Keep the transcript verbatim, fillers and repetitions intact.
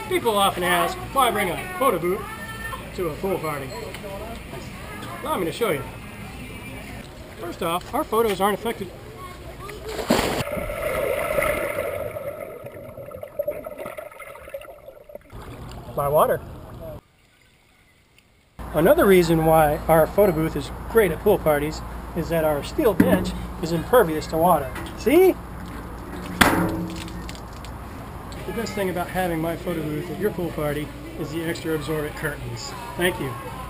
People often ask, why bring a photo booth to a pool party? Allow me to show you. First off, our photos aren't affected by water. Another reason why our photo booth is great at pool parties is that our steel bench is impervious to water. See? The best thing about having MiPhotoBooth at your pool party is the extra absorbent curtains. Thank you.